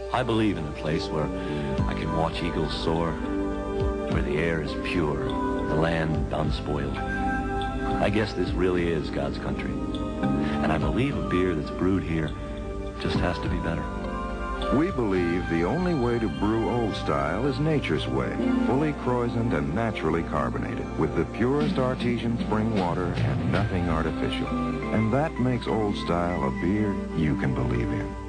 I believe in a place where I can watch eagles soar, where the air is pure, the land unspoiled. I guess this really is God's country. And I believe a beer that's brewed here just has to be better. We believe the only way to brew old style is nature's way, fully Kraeusened and naturally carbonated, with the purest artesian spring water and nothing artificial. And that makes old style a beer you can believe in.